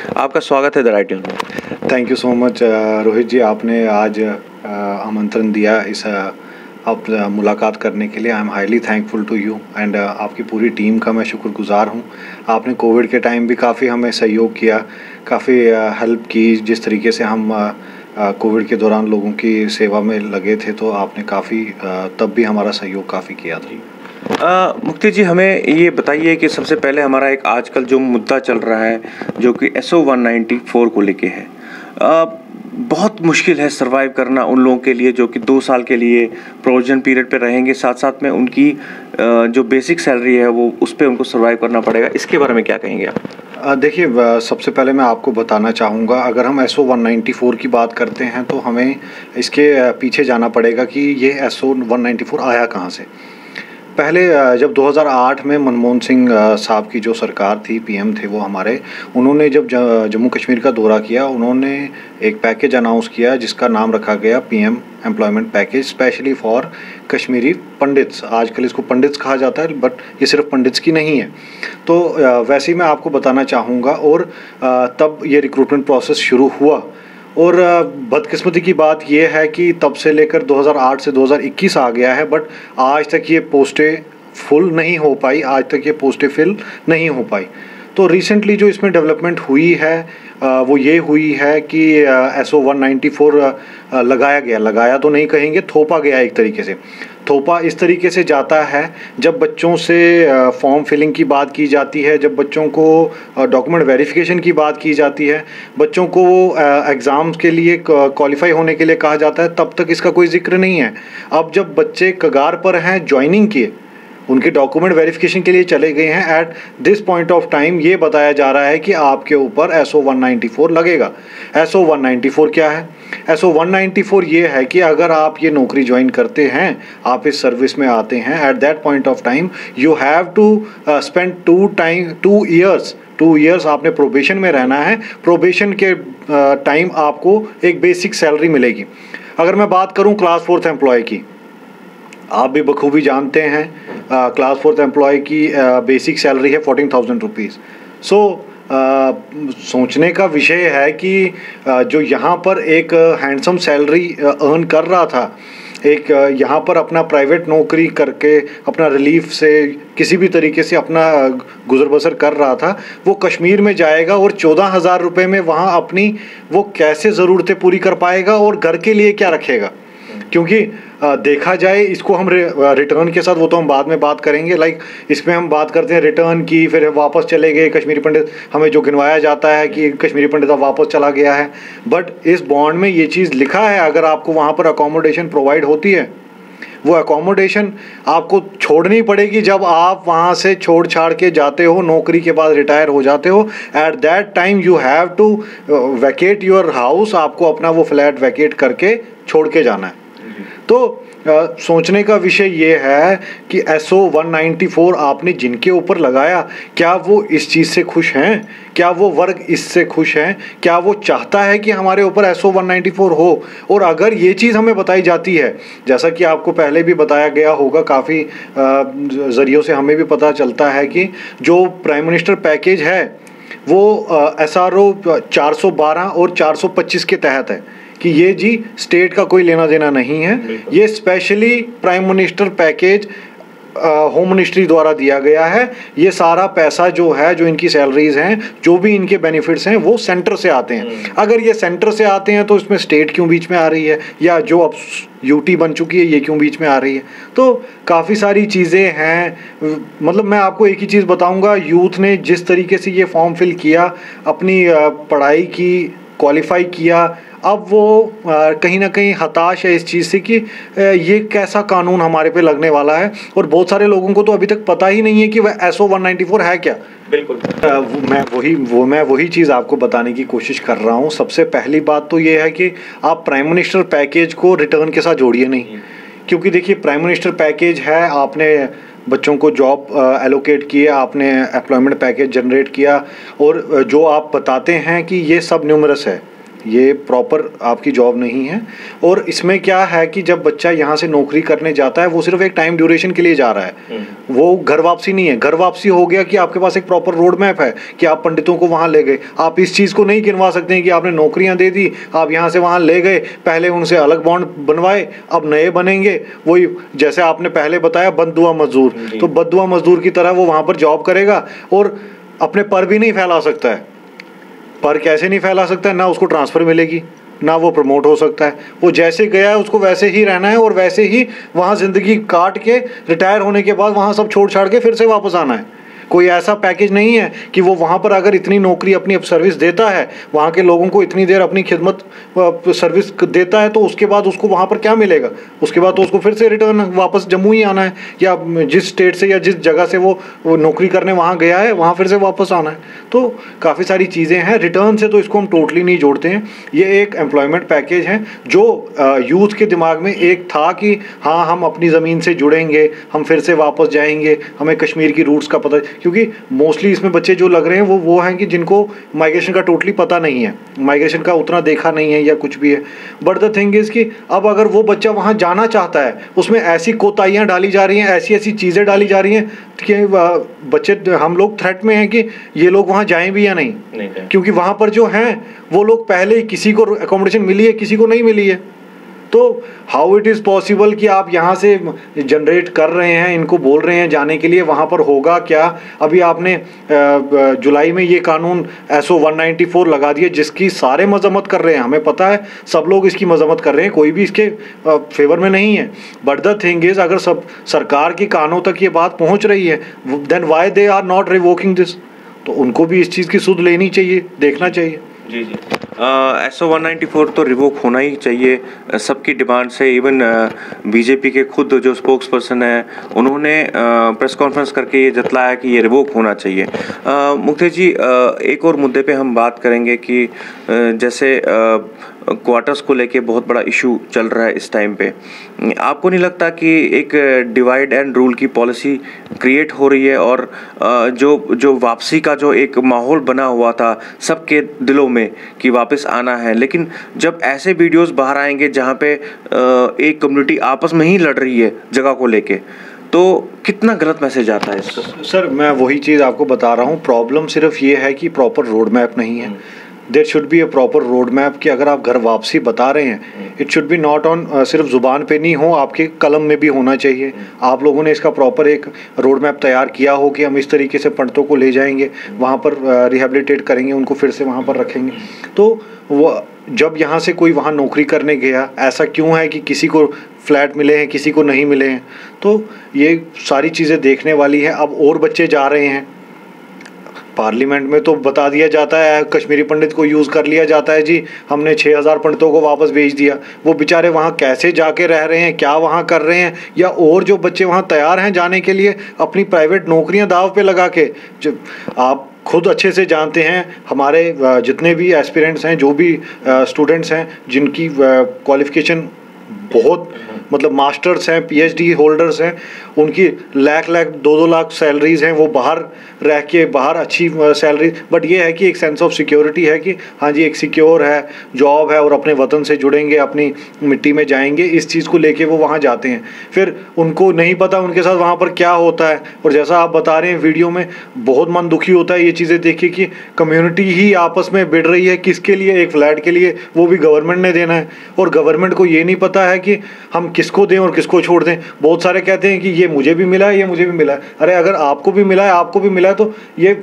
आपका स्वागत है द राइट न्यूज़ में। Thank you so much Rohit ji, आपने आज आमंत्रण दिया इस आप मुलाकात करने के लिए। I am highly thankful to you and आपकी पूरी टीम का मैं शुक्रगुजार हूँ। आपने कोविड के टाइम भी काफ़ी हमें सहयोग किया, काफ़ी हेल्प की। जिस तरीके से हम कोविड के दौरान लोगों की सेवा में लगे थे, तो आपने काफ़ी तब भी हमारा सहयोग काफ़ी किया था। मुक्ति जी, हमें ये बताइए कि सबसे पहले हमारा एक आजकल जो मुद्दा चल रहा है जो कि SO 194 को लेके है। बहुत मुश्किल है सरवाइव करना उन लोगों के लिए जो कि 2 साल के लिए प्रोविजन पीरियड पे रहेंगे, साथ साथ में उनकी जो बेसिक सैलरी है वो उस पर उनको सरवाइव करना पड़ेगा। इसके बारे में क्या कहेंगे आप? देखिए, सबसे पहले मैं आपको बताना चाहूँगा, अगर हम SO 194 की बात करते हैं तो हमें इसके पीछे जाना पड़ेगा कि ये SO 194 आया कहाँ से। पहले जब 2008 में मनमोहन सिंह साहब की जो सरकार थी, PM थे वो हमारे, उन्होंने जब जम्मू कश्मीर का दौरा किया, उन्होंने एक पैकेज अनाउंस किया जिसका नाम रखा गया PM employment package, specially for Kashmiri Pandits. आजकल इसको पंडित्स कहा जाता है, बट ये सिर्फ पंडित्स की नहीं है। तो वैसे ही मैं आपको बताना चाहूँगा। और तब ये रिक्रूटमेंट प्रोसेस शुरू हुआ। और बदकिस्मती की बात ये है कि तब से लेकर 2008 से 2021 आ गया है, बट आज तक ये पोस्टें फुल नहीं हो पाई, आज तक ये पोस्टें फिल नहीं हो पाई। तो रिसेंटली जो इसमें डेवलपमेंट हुई है वो ये हुई है कि SO 194 लगाया तो नहीं कहेंगे, थोपा गया एक तरीके से। थोपा इस तरीके से जाता है, जब बच्चों से फॉर्म फिलिंग की बात की जाती है, जब बच्चों को डॉक्यूमेंट वेरिफिकेशन की बात की जाती है, बच्चों को एग्ज़ाम्स के लिए क्वालिफाई होने के लिए कहा जाता है, तब तक इसका कोई जिक्र नहीं है। अब जब बच्चे कगार पर हैं ज्वाइनिंग किए, उनके डॉक्यूमेंट वेरिफिकेशन के लिए चले गए हैं, at this point of time ये बताया जा रहा है कि आपके ऊपर SO 194 लगेगा। SO 194 क्या है? SO 194 ये है कि अगर आप ये नौकरी ज्वाइन करते हैं, आप इस सर्विस में आते हैं, at that point of time you have to spend 2 years आपने प्रोबेशन में रहना है। प्रोबेशन के टाइम आपको एक बेसिक सैलरी मिलेगी। अगर मैं बात करूँ क्लास 4th एम्प्लॉय की, आप भी बखूबी जानते हैं क्लास 4th एम्प्लॉय की बेसिक सैलरी है 14,000 रुपीज़। सो सोचने का विषय है कि जो यहाँ पर एक हैंडसम सैलरी अर्न कर रहा था, एक यहाँ पर अपना प्राइवेट नौकरी करके अपना रिलीफ से किसी भी तरीके से अपना गुजर बसर कर रहा था, वो कश्मीर में जाएगा और 14,000 रुपये में वहाँ अपनी वो कैसे ज़रूरतें पूरी कर पाएगा और घर के लिए क्या रखेगा। क्योंकि देखा जाए इसको हम रिटर्न के साथ, वो तो हम बाद में बात करेंगे, लाइक इसमें हम बात करते हैं रिटर्न की, फिर वापस चले गए कश्मीरी पंडित, हमें जो गिनवाया जाता है कि कश्मीरी पंडित अब वापस चला गया है। बट इस बॉन्ड में ये चीज़ लिखा है, अगर आपको वहाँ पर अकोमोडेशन प्रोवाइड होती है, वो अकोमोडेशन आपको छोड़नी पड़ेगी जब आप वहाँ से छोड़ छाड़ के जाते हो, नौकरी के बाद रिटायर हो जाते हो। At that time you have to vacate your house, आपको अपना वो फ्लैट वैकेट करके छोड़ के जाना है। तो सोचने का विषय ये है कि SO 194 आपने जिनके ऊपर लगाया, क्या वो इस चीज़ से खुश हैं? क्या वो वर्ग इससे खुश हैं? क्या वो चाहता है कि हमारे ऊपर SO 194 हो? और अगर ये चीज़ हमें बताई जाती है, जैसा कि आपको पहले भी बताया गया होगा, काफ़ी ज़रियों से हमें भी पता चलता है कि जो प्राइम मिनिस्टर पैकेज है वो SRO 412 और 425 के तहत है कि ये जी स्टेट का कोई लेना देना नहीं है। ये specially prime minister package home ministry द्वारा दिया गया है। ये सारा पैसा जो है, जो इनकी सैलरीज हैं, जो भी इनके बेनिफिट्स हैं, वो सेंटर से आते हैं। अगर ये सेंटर से आते हैं तो इसमें स्टेट क्यों बीच में आ रही है, या जो अब UT बन चुकी है ये क्यों बीच में आ रही है? तो काफ़ी सारी चीज़ें हैं। मतलब मैं आपको एक ही चीज़ बताऊंगा, यूथ ने जिस तरीके से ये फॉर्म फिल किया, अपनी पढ़ाई की, क्वालिफाई किया, अब वो कहीं ना कहीं हताश है इस चीज़ से कि ये कैसा कानून हमारे पे लगने वाला है। और बहुत सारे लोगों को तो अभी तक पता ही नहीं है कि वह SO 194 है क्या। बिल्कुल। मैं वही चीज़ आपको बताने की कोशिश कर रहा हूँ। सबसे पहली बात तो ये है कि आप प्राइम मिनिस्टर पैकेज को रिटर्न के साथ जोड़िए नहीं, क्योंकि देखिए प्राइम मिनिस्टर पैकेज है, आपने बच्चों को जॉब एलोकेट किए, आपने एम्प्लॉयमेंट पैकेज जनरेट किया, और जो आप बताते हैं कि ये सब न्यूमरस है, ये प्रॉपर आपकी जॉब नहीं है। और इसमें क्या है कि जब बच्चा यहाँ से नौकरी करने जाता है वो सिर्फ एक टाइम ड्यूरेशन के लिए जा रहा है, वो घर वापसी नहीं है। घर वापसी हो गया कि आपके पास एक प्रॉपर रोड मैप है कि आप पंडितों को वहाँ ले गए। आप इस चीज़ को नहीं गिनवा सकते हैं कि आपने नौकरियाँ दे दी, आप यहाँ से वहाँ ले गए, पहले उनसे अलग बॉन्ड बनवाए, अब नए बनेंगे। वही जैसे आपने पहले बताया बददुआ मजदूर, तो बददुआ मजदूर की तरह वो वहाँ पर जॉब करेगा और अपने पर भी नहीं फैला सकता है। पर कैसे नहीं फैला सकता है? ना उसको ट्रांसफ़र मिलेगी, ना वो प्रमोट हो सकता है। वो जैसे गया है उसको वैसे ही रहना है और वैसे ही वहाँ ज़िंदगी काट के रिटायर होने के बाद वहाँ सब छोड़ छाड़ के फिर से वापस आना है। कोई ऐसा पैकेज नहीं है कि वो वहाँ पर अगर इतनी नौकरी अपनी सर्विस देता है, वहाँ के लोगों को इतनी देर अपनी खिदमत सर्विस देता है, तो उसके बाद उसको वहाँ पर क्या मिलेगा? उसके बाद तो उसको फिर से रिटर्न वापस जम्मू ही आना है, या जिस स्टेट से या जिस जगह से वो नौकरी करने वहाँ गया है वहाँ फिर से वापस आना है। तो काफ़ी सारी चीज़ें हैं। रिटर्न से तो इसको हम टोटली नहीं जोड़ते हैं। ये एक एम्प्लॉयमेंट पैकेज है जो यूथ के दिमाग में एक था कि हाँ हम अपनी ज़मीन से जुड़ेंगे, हम फिर से वापस जाएंगे, हमें कश्मीर की रूट्स का पता, क्योंकि मोस्टली इसमें बच्चे जो लग रहे हैं वो हैं कि जिनको माइग्रेशन का टोटली पता नहीं है, माइग्रेशन का उतना देखा नहीं है या कुछ भी है। बट द थिंग इज़ कि अब अगर वो बच्चा वहाँ जाना चाहता है, उसमें ऐसी कोताहियाँ डाली जा रही हैं, ऐसी ऐसी चीज़ें डाली जा रही हैं कि बच्चे, हम लोग थ्रेट में हैं कि ये लोग वहाँ जाएं भी या नहीं, क्योंकि वहाँ पर जो हैं वो लोग पहले ही किसी को अकोमोडेशन मिली है, किसी को नहीं मिली है। तो हाउ इट इज़ पॉसिबल कि आप यहाँ से जनरेट कर रहे हैं, इनको बोल रहे हैं जाने के लिए, वहाँ पर होगा क्या? अभी आपने जुलाई में ये कानून SO 194 लगा दिया जिसकी सारे मजम्मत कर रहे हैं, हमें पता है सब लोग इसकी मजम्मत कर रहे हैं, कोई भी इसके फेवर में नहीं है। बट द थिंग इज़ अगर सब सरकार के कानों तक ये बात पहुँच रही है, then why they are not revoking this? तो उनको भी इस चीज़ की सुध लेनी चाहिए, देखना चाहिए। जी जी, SO 194 तो रिवोक होना ही चाहिए, सबकी डिमांड से। इवन बीजेपी के खुद जो स्पोक्स पर्सन है उन्होंने प्रेस कॉन्फ्रेंस करके ये जतलाया कि ये रिवोक होना चाहिए। मुक्तेश जी, एक और मुद्दे पे हम बात करेंगे कि जैसे क्वार्टर्स को लेके बहुत बड़ा इशू चल रहा है इस टाइम पे। आपको नहीं लगता कि एक डिवाइड एंड रूल की पॉलिसी क्रिएट हो रही है और जो वापसी का जो एक माहौल बना हुआ था सबके दिलों में कि वापस आना है, लेकिन जब ऐसे वीडियोस बाहर आएंगे जहाँ पे एक कम्युनिटी आपस में ही लड़ रही है जगह को लेके, तो कितना गलत मैसेज आता है इसका? सर मैं वही चीज़ आपको बता रहा हूँ, प्रॉब्लम सिर्फ ये है कि प्रॉपर रोड मैप नहीं है। There should be a proper road map कि अगर आप घर वापसी बता रहे हैं, it should be not on सिर्फ ज़ुबान पे नहीं हो, आपके कलम में भी होना चाहिए। आप लोगों ने इसका प्रॉपर एक रोड मैप तैयार किया हो कि हम इस तरीके से पंडितों को ले जाएंगे, वहाँ पर रिहेबिलिटेट करेंगे, उनको फिर से वहाँ पर रखेंगे। तो वो जब यहाँ से कोई वहाँ नौकरी करने गया, ऐसा क्यों है कि किसी को फ्लैट मिले हैं, किसी को नहीं मिले हैं? तो ये सारी चीज़ें देखने वाली है। अब और बच्चे जा रहे हैं, पार्लियामेंट में तो बता दिया जाता है, कश्मीरी पंडित को यूज़ कर लिया जाता है, जी हमने 6000 पंडितों को वापस भेज दिया। वो बेचारे वहाँ कैसे जाके रह रहे हैं, क्या वहाँ कर रहे हैं, या और जो बच्चे वहाँ तैयार हैं जाने के लिए अपनी प्राइवेट नौकरियाँ दाव पे लगा के, जो आप खुद अच्छे से जानते हैं, हमारे जितने भी एस्पिरेंट्स हैं, जो भी स्टूडेंट्स हैं जिनकी क्वालिफ़िकेशन बहुत मतलब मास्टर्स हैं, PhD होल्डर्स हैं, उनकी लाख 2-2 लाख सैलरीज़ हैं, वो बाहर रह के बाहर अच्छी सैलरी, बट ये है कि एक सेंस ऑफ सिक्योरिटी है कि हाँ जी एक सिक्योर है, जॉब है और अपने वतन से जुड़ेंगे, अपनी मिट्टी में जाएंगे, इस चीज़ को लेके वो वहाँ जाते हैं। फिर उनको नहीं पता उनके साथ वहाँ पर क्या होता है, और जैसा आप बता रहे हैं वीडियो में, बहुत मन दुखी होता है ये चीज़ें देख के कि कम्युनिटी ही आपस में भिड़ रही है। किसके लिए? एक फ्लैट के लिए, वो भी गवर्नमेंट ने देना है, और गवर्नमेंट को ये नहीं पता है कि हम किसको दें और किसको छोड़ दें। बहुत सारे कहते हैं कि ये मुझे भी मिला है, ये मुझे भी मिला है। अरे अगर आपको भी मिला है, आपको भी मिला है, तो ये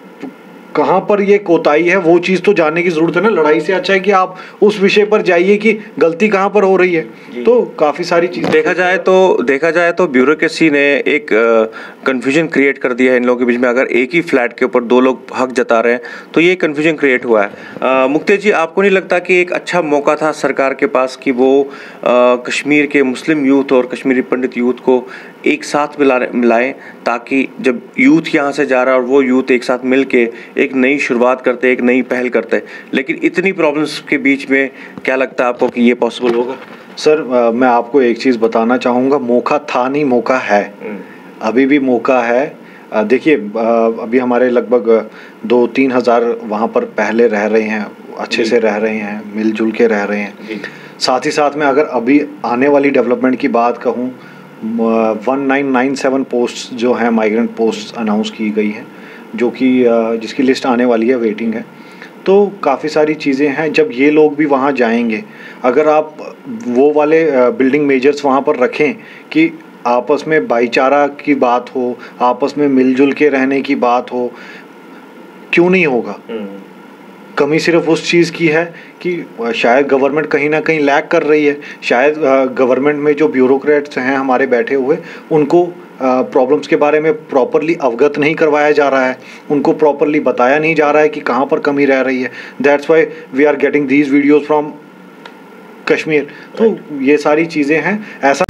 कहाँ पर ये कोताही है वो चीज़ तो जानने की ज़रूरत है ना। लड़ाई से अच्छा है कि आप उस विषय पर जाइए कि गलती कहाँ पर हो रही है। तो काफ़ी सारी चीज़ देखा जाए तो ब्यूरोक्रेसी ने एक कन्फ्यूजन क्रिएट कर दिया है इन लोगों के बीच में। अगर एक ही फ्लैट के ऊपर 2 लोग हक जता रहे हैं तो ये कन्फ्यूजन क्रिएट हुआ है। मुक्तेश जी, आपको नहीं लगता कि एक अच्छा मौका था सरकार के पास कि वो कश्मीर के मुस्लिम यूथ और कश्मीरी पंडित यूथ को एक साथ मिलाएं, ताकि जब यूथ यहाँ से जा रहा है और वो यूथ एक साथ मिल के एक नई शुरुआत करते, एक नई पहल करते। लेकिन इतनी प्रॉब्लम्स के बीच में क्या लगता है आपको कि ये पॉसिबल होगा? सर मैं आपको एक चीज़ बताना चाहूँगा, मौका था नहीं, मौका है, अभी भी मौका है। देखिए अभी हमारे लगभग 2-3 हज़ार वहाँ पर पहले रह रहे हैं, अच्छे से रह रहे हैं, मिलजुल के रह रहे हैं। साथ ही साथ में अगर अभी आने वाली डेवलपमेंट की बात कहूँ, 1997 पोस्ट जो हैं माइग्रेंट पोस्ट अनाउंस की गई हैं, जो कि जिसकी लिस्ट आने वाली है, वेटिंग है। तो काफ़ी सारी चीज़ें हैं। जब ये लोग भी वहाँ जाएंगे, अगर आप वो वाले बिल्डिंग मेजर्स वहाँ पर रखें कि आपस में भाईचारा की बात हो, आपस में मिलजुल के रहने की बात हो, क्यों नहीं होगा। कमी सिर्फ उस चीज़ की है कि शायद गवर्नमेंट कहीं ना कहीं लैग कर रही है। शायद गवर्नमेंट में जो ब्यूरोक्रेट्स हैं हमारे बैठे हुए, उनको प्रॉब्लम्स के बारे में प्रॉपरली अवगत नहीं करवाया जा रहा है, उनको प्रॉपरली बताया नहीं जा रहा है कि कहाँ पर कमी रह रही है। That's why we are getting these videos from Kashmir. तो ये सारी चीज़ें हैं। ऐसा